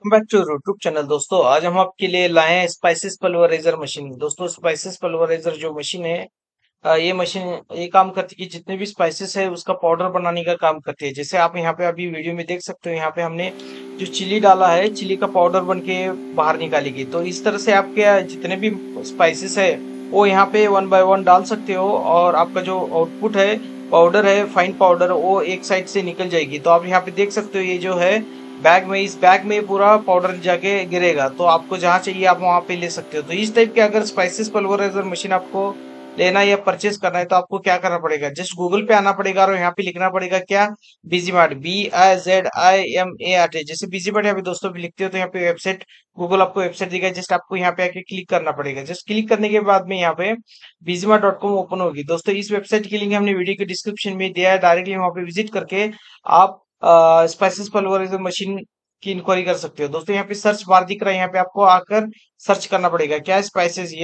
Back to YouTube channel. दोस्तों आज हम आपके लिए लाए हैं स्पाइसेस पल्वराइजर मशीन। दोस्तों स्पाइसेस पल्वराइजर जो मशीन है, ये मशीन ये काम करती है कि जितने भी स्पाइसेस है उसका पाउडर बनाने का काम करती है। जैसे आप यहाँ पे अभी वीडियो में देख सकते हो, यहाँ पे हमने जो चिली डाला है, चिली का पाउडर बन के बाहर निकालेगी। तो इस तरह से आपके जितने भी स्पाइसेस है वो यहाँ पे वन बाय वन डाल सकते हो, और आपका जो आउटपुट है, पाउडर है, फाइन पाउडर, वो एक साइड से निकल जाएगी। तो आप यहाँ पे देख सकते हो, ये जो है बैग में, इस बैग में पूरा पाउडर जाके गिरेगा। तो आपको जहाँ चाहिए आप वहां पे ले सकते हो। तो इस टाइप के अगर स्पाइसेस पल्वराइजर मशीन आपको लेना या परचेस करना है, तो आपको क्या करना पड़ेगा, जस्ट गूगल पे आना पड़ेगा और यहाँ पे लिखना पड़ेगा क्या, बीजीमार्ट, BIZIMART। जैसे बीजीमार्ट यहाँ पे दोस्तों भी लिखते हो तो यहाँ पे वेबसाइट, गूगल आपको वेबसाइट दिखा, जस्ट आपको यहाँ पे आके क्लिक करना पड़ेगा। जस्ट क्लिक करने के बाद में यहाँ पे बीजीमार्ट.com ओपन होगी। दोस्तों इस वेबसाइट की लिंक हमने वीडियो के डिस्क्रिप्शन में दिया है, डायरेक्टली वहाँ पे विजिट करके आप स्पाइसेस पल्वराइजर मशीन की इंक्वायरी कर सकते हो। दोस्तों यहाँ पे सर्च बार दिख रहा है, यहाँ पे आपको आकर सर्च करना पड़ेगा क्या, spices,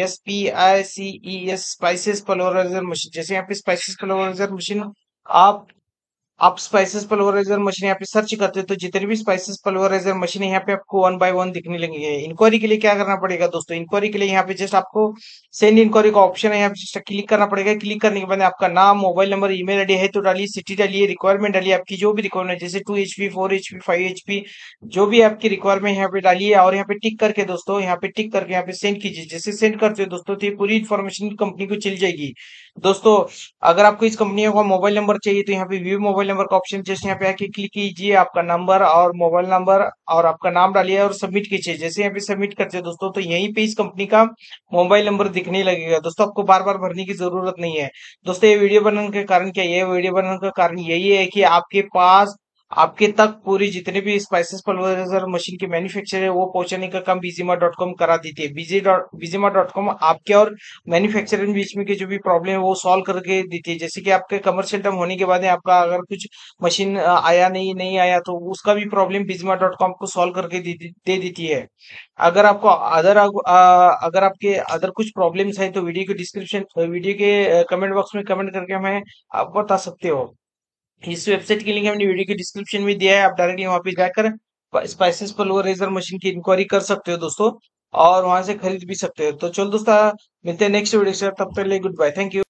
SPICES, spices pulveriser machine. जैसे यहाँ पे स्पाइसेस पल्वराइजर मशीन आप आप स्पाइसेस पल्वराइजर मशीन यहाँ पे सर्च करते हो तो जितने भी स्पाइसेस पल्वराइजर मशीन है यहाँ पे आपको वन बाय वन दिखने लगेंगे। इंक्वायरी के लिए क्या करना पड़ेगा दोस्तों, इंक्वायरी के लिए यहाँ पे जस्ट आपको सेंड इंक्वायरी का ऑप्शन है, यहाँ पे जस्ट क्लिक करना पड़ेगा। क्लिक करने के बाद आपका नाम, मोबाइल नंबर, ईमेल आईडी है तो डालिए, सिटी डालिए, रिक्वायरमेंट डालिए, आपकी जो भी रिक्वायरमेंट, जैसे 2 HP, 4 HP, 5 HP, जो भी आपकी रिक्वायरमेंट यहाँ पे डालिए। और यहाँ पे टिक करके दोस्तों, यहाँ पे टिक करके यहाँ पे सेंड कीजिए। जैसे सेंड करते हो दोस्तों तो ये पूरी इन्फॉर्मेशन कंपनी को चल जाएगी। दोस्तों अगर आपको इस कंपनी का मोबाइल नंबर चाहिए तो यहाँ पे व्यू मोबाइल नंबर का ऑप्शन, जैसे यहाँ पे आके क्लिक कीजिए, आपका नंबर और मोबाइल नंबर और आपका नाम डालिए और सबमिट कीजिए। जैसे यहाँ पे सबमिट करते हैं दोस्तों तो यहीं पे इस कंपनी का मोबाइल नंबर दिखने लगेगा। दोस्तों आपको बार बार भरने की जरूरत नहीं है। दोस्तों ये वीडियो बनाने का कारण क्या है, ये वीडियो बनाने का कारण यही है कि आपके पास, आपके तक पूरी जितने भी स्पाइसेस पल्वराइजर मशीन के मैन्युफैक्चर है वो पहुंचाने का काम बीजीमार्ट.com करा देती है। बीजीमार्ट.com आपके और मैन्युफैक्चरर के बीच में के जो भी प्रॉब्लम है वो सॉल्व करके देती है। जैसे कि आपके कमर्शियल टर्म होने के बाद में आपका अगर कुछ मशीन आया नहीं नहीं आया तो उसका भी प्रॉब्लम बीजीमार्ट.com को सॉल्व करके दे देती है। अगर आपको अगर आपके अदर कुछ प्रॉब्लम्स है तो वीडियो के कमेंट बॉक्स में कमेंट करके हमें आप बता सकते हो। इस वेबसाइट की लिंक हमने वीडियो के डिस्क्रिप्शन में दिया है, आप डायरेक्टली वहां पे जाकर स्पाइसेस पल्वराइजर मशीन की इंक्वायरी कर सकते हो दोस्तों, और वहां से खरीद भी सकते हो। तो चलो दोस्तों, मिलते हैं नेक्स्ट वीडियो से, तब तक के लिए गुड बाय, थैंक यू।